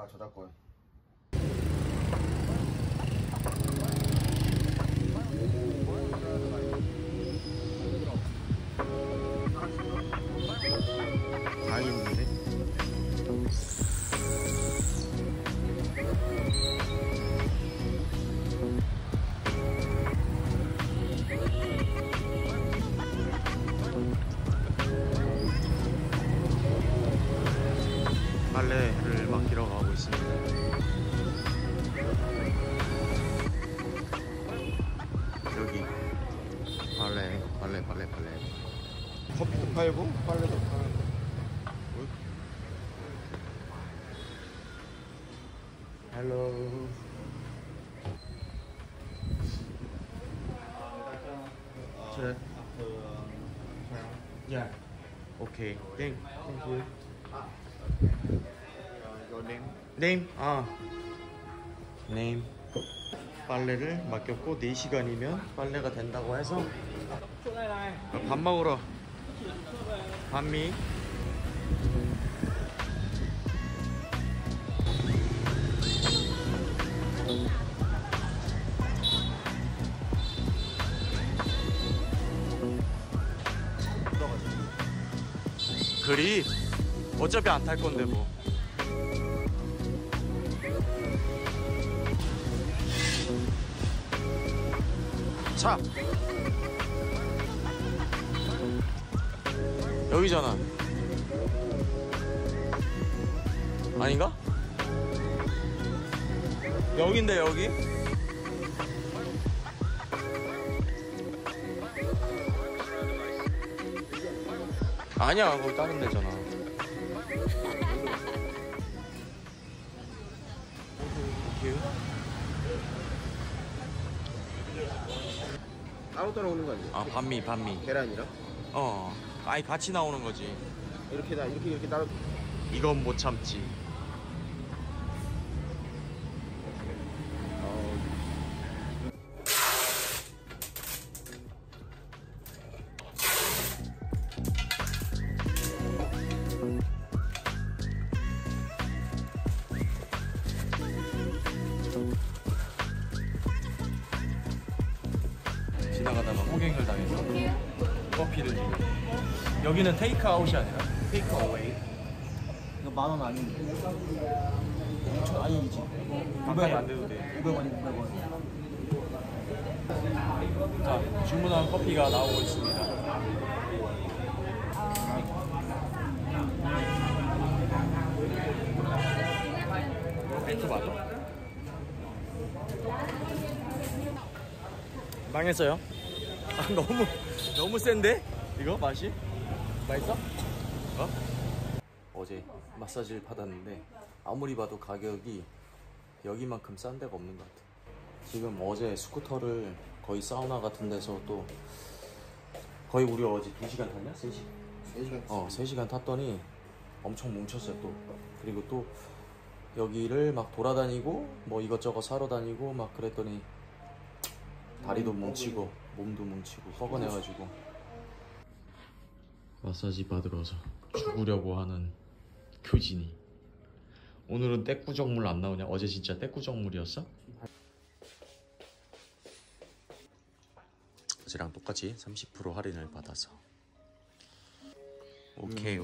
아 저작권. 다 있는데? 빨래를 맡기러 가고 있습니다. 여기 빨래 커피도 팔고 빨래도 파는데 헬로 그래 야 오케이 땡 땡큐 네임 네임 빨래를 맡겼고 4시간이면 빨래가 된다고 해서 밥 먹으러 반미 그립 어차피 안 탈 건데 뭐. 차 여기잖아. 아닌가? 여긴데 여기? 아니야 거기 다른 데잖아. 따로 따로 오는 거 아니야? 아 반미 계란이랑? 아니 같이 나오는 거지. 이렇게 따로. 이건 못 참지. 지나가다가 호갱을 당해서 커피를 주고. 여기는 테이크아웃이 아니라 테이크어웨이. 이거 10,000원 아닌데. 5천 아니지. 가까이 안 돼도 돼. 500원이 900원. 자, 주문한 커피가 나오고 있습니다. 멘트 맞아? 망했어요? 아, 너무 센데? 이거 맛이? 맛있어? 어제 마사지를 받았는데 아무리 봐도 가격이 여기만큼 싼 데가 없는 것 같아. 지금 어제 스쿠터를 거의 사우나 같은 데서 또 거의 우리 어제 2시간 탔냐? 3시간? 3시간 탔더니 엄청 뭉쳤어요 또. 그리고 또 여기를 막 돌아다니고 뭐 이것저것 사러 다니고 막 그랬더니 다리도 뭉치고 몸도 뭉치고 뻐근해가지고 마사지 받으러 와서 죽으려고 하는 교진이. 오늘은 떼꾸정물 안 나오냐? 어제 진짜 떼꾸정물이었어? 어제랑 똑같이 30% 할인을 받아서 오케이.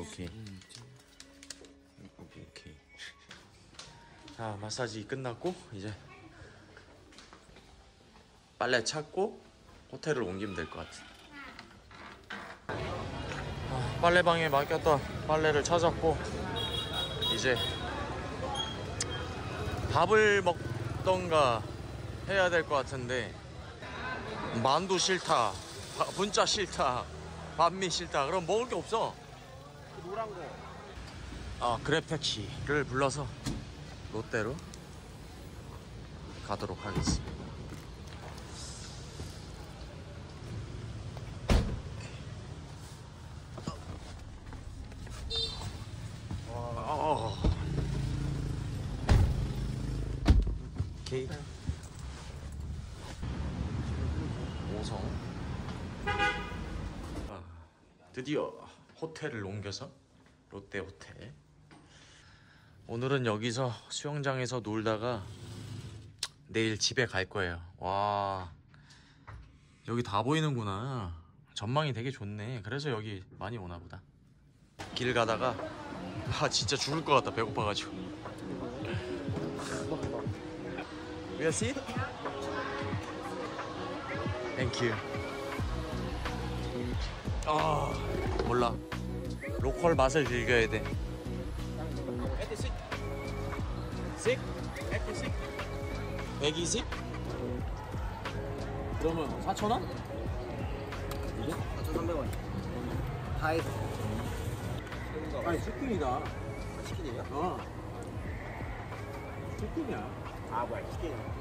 자, 마사지 끝났고 이제 빨래 찾고 호텔을 옮기면 될 것 같아. 빨래방에 맡겼던 빨래를 찾았고 이제 밥을 먹던가 해야 될 것 같은데 만두 싫다, 분짜 싫다, 반미 싫다. 그럼 먹을 게 없어. 노란 거. 그랩택시를 불러서 롯데로 가도록 하겠습니다. 오케이. 5성. 드디어 호텔을 옮겨서 롯데 호텔. 오늘은 여기서 수영장에서 놀다가 내일 집에 갈 거예요. 와, 여기 다 보이는구나. 전망이 되게 좋네. 그래서 여기 많이 오나 보다. 길 가다가 진짜 죽을 것 같다. 배고파가지고. We are seat? Thank you. 몰라. 로컬 맛을 즐겨야 돼. 식? 120? 그러면 4,000원? 이게? 4,300원. 다이. 아니 치킨이다. 치킨이에요? 치킨이야. 아 뭐야 치킨이야.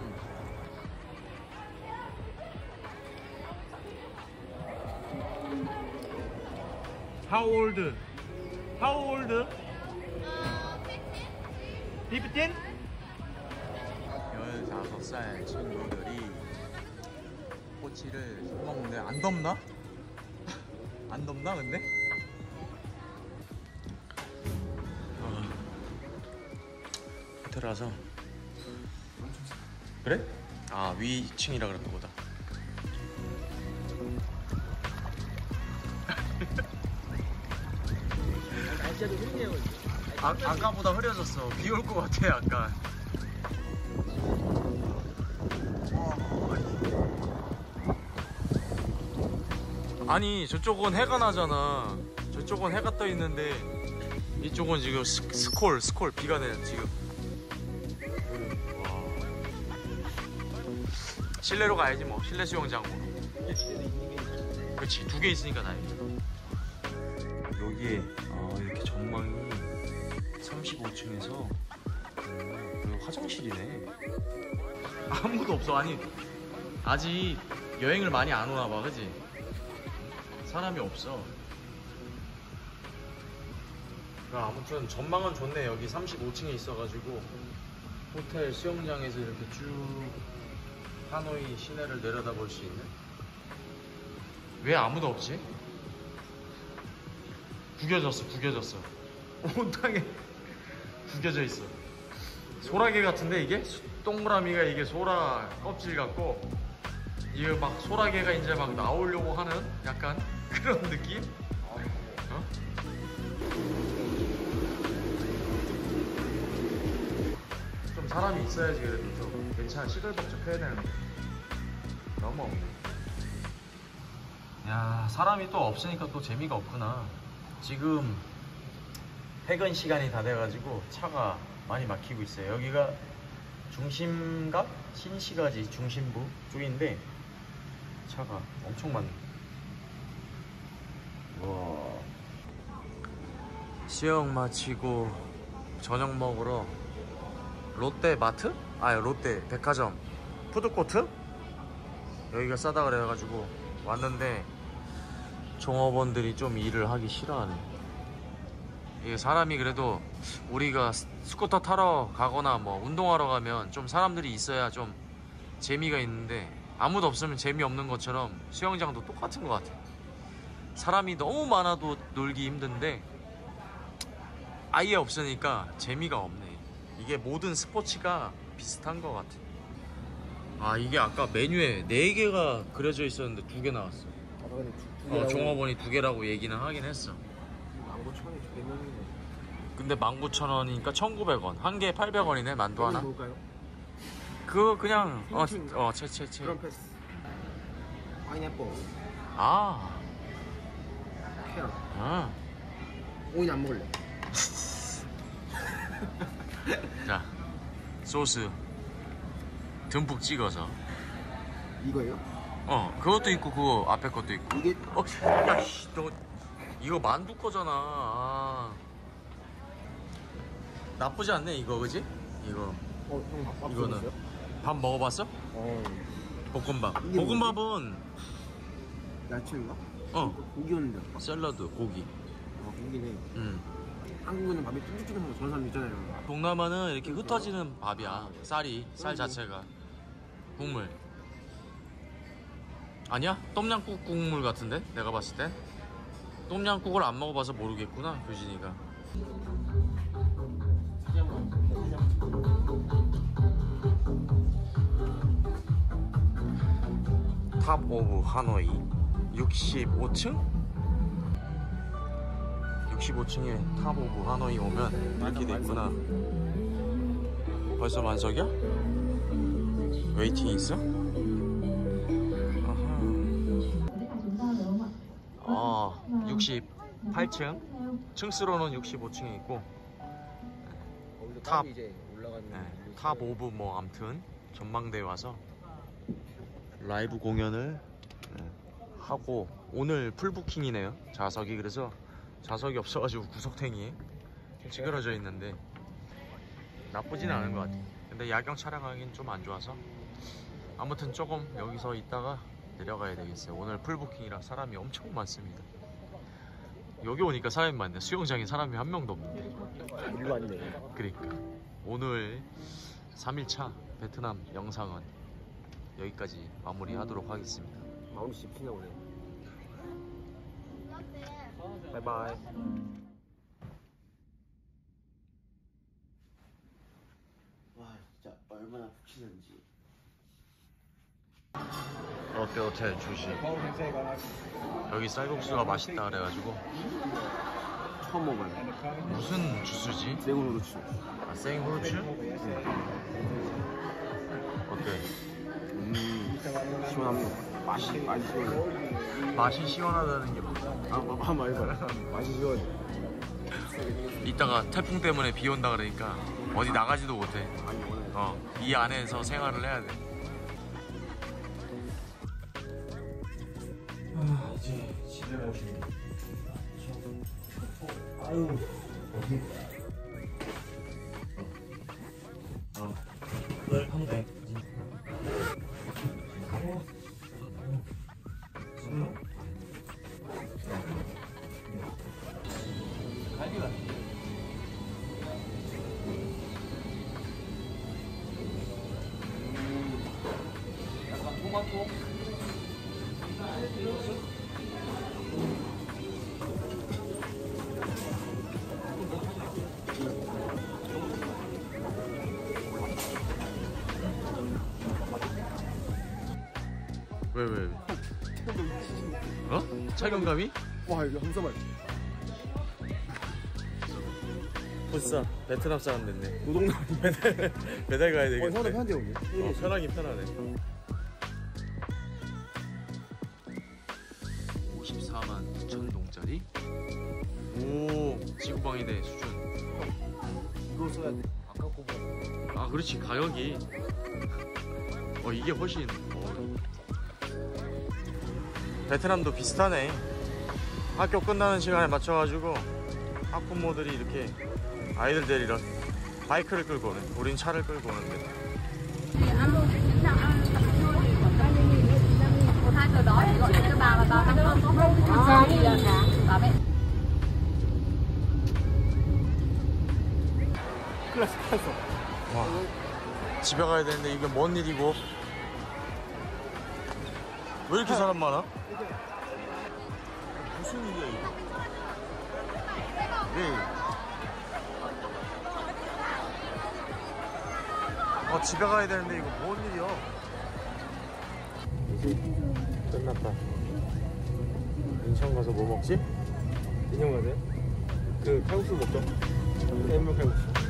How old? How old? 15? 15살 친구들이 꼬치를 먹는데 안 덥나? 안 덥나 근데? 호텔 와서 그래? 아 위층이라 그런가 보다. 날씨도 흐리네요. 아까보다 흐려졌어. 비 올 것 같아 약간. 아니 저쪽은 해가 나잖아. 저쪽은 해가 떠 있는데 이쪽은 지금 스콜 비가 내려 지금. 와. 실내로 가야지 뭐. 실내 수영장으로. 그렇지 2개 있으니까 다행이야. 여기에 이렇게 전망이 35층에서 그리고 화장실이네. 아무도 없어. 아니 아직 여행을 많이 안 오나 봐. 그지? 사람이 없어. 아무튼 전망은 좋네. 여기 35층에 있어가지고 호텔 수영장에서 이렇게 쭉 하노이 시내를 내려다볼 수 있는. 왜 아무도 없지? 구겨졌어. 온탕에 구겨져 있어. 소라게 같은데 이게? 동그라미가 이게 소라 껍질 같고 이게 막 소라게가 이제 막 나오려고 하는 약간 그런 느낌? 어? 좀 사람이 있어야지 그래도 좀 괜찮아. 시끌벅적해야 되는데 너무 없네. 야, 사람이 또 없으니까 또 재미가 없구나. 지금 퇴근 시간이 다 돼가지고 차가 많이 막히고 있어요. 여기가 중심가? 신시가지 중심부 쪽인데 차가 엄청 많네. 와. 수영 마치고 저녁 먹으러 롯데마트? 롯데 백화점 푸드코트? 여기가 싸다 그래가지고 왔는데 종업원들이 좀 일을 하기 싫어하네. 이게 사람이 그래도 우리가 스쿠터 타러 가거나 뭐 운동하러 가면 좀 사람들이 있어야 좀 재미가 있는데 아무도 없으면 재미없는 것처럼 수영장도 똑같은 것 같아. 사람이 너무 많아도 놀기 힘든데 아예 없으니까 재미가 없네. 이게 모든 스포츠가 비슷한 것 같아. 이게 아까 메뉴에 4개가 그려져 있었는데 2개 나왔어. 종업원이 2개라고 얘기는 하긴 했어. 19,000원에 2개 먹는 거. 근데 19,000원이니까 1,900원. 한 개에 800원이네. 만두 하나. 뭘까요? 그거 그냥 채. 그럼 패스. 파인애플. 캐럿. 오이 안 먹을래. 자, 소스 듬뿍 찍어서. 이거예요? 그것도 있고 그거 앞에 것도 있고. 이게 야씨, 너 이거 만두 거잖아. 나쁘지 않네 이거, 그지? 이거. 형 밥 이거는 먹었어요? 밥 먹어봤어? 볶음밥. 이게 볶음밥은 야채인가? 고기였는데. 샐러드, 고기. 고기네. 한국에는 밥이 쫀득쫀득한 거 좋아하는 사람 있잖아요. 동남아는 이렇게 흩어지는 밥이야. 쌀 자체가. 국물. 아니야? 똠양국 국물 같은데? 내가 봤을 때? 똠양국을 안 먹어봐서 모르겠구나, 규진이가. 그냥 탑 오브 하노이 65층? 65층에 탑 오브 하노이 오면 이렇게 돼 있구나. 벌써 만석이야? 웨이팅 있어? 아하. 68층 층수로는 65층에 있고 탑 이제 올라가는 탑 오브 뭐 암튼 전망대에 와서 라이브 공연을 하고 오늘 풀부킹이네요. 좌석이. 그래서 좌석이 없어가지고 구석탱이에 찌그러져 있는데 나쁘진 않은 것 같아요. 근데 야경 촬영하기는 좀 안 좋아서 아무튼 조금 여기서 있다가 내려가야 되겠어요. 오늘 풀부킹이라 사람이 엄청 많습니다. 여기 오니까 사람이 많네. 수영장에 사람이 한 명도 없는데. 일로 왔네. 그러니까 오늘 3일차 베트남 영상은 여기까지 마무리하도록 하겠습니다. 마음이 씹히나 보네. 바이바이. 와 진짜 얼마나 푹신한지. 롯데호텔 주식. 여기 쌀국수가 맛있다 그래가지고. 처음 먹어요. 무슨 주스지? 생후르츠. 아, 생후르츠? 어때? 시원합니다. 맛이 시원해. 맛이 시원하다는 게 뭐지? 말봐. 맛이 시원해. 이따가 태풍 때문에 비 온다 그러니까 어디 나가지도 못해. 아니 오늘. 이 안에서 생활을 해야 돼. 이제 집에 오시네. 아유, 어디? 웰컴백. 갈비가. 약간 토마토. 왜? 착용감이? 와 이거 함서말. 벌써 베트남 사람 됐네. 노동남. 배달 가야 되겠네. 서울에 편한데 오늘. 편하긴 편하네. 54만 9천 동짜리? 오, 지구방위대 수준. 이거 써야 돼. 아까 거보다. 아, 그렇지. 가격이. 이게 훨씬. 베트남도 비슷하네. 학교 끝나는 시간에 맞춰가지고 학부모들이 이렇게 아이들 데리러 바이크를 끌고 오네. 우린 차를 끌고 오는데. 클래스. 와, 집에 가야 되는데 이게 뭔 일이고? 왜 이렇게 사람 많아? 무슨 일이야 이거? 왜? 집에 가야 되는데 이거 뭔 일이야? 끝났다. 인천 가서 뭐 먹지? 인형 가세요? 그 칼국수 먹죠? 햄물 칼국수.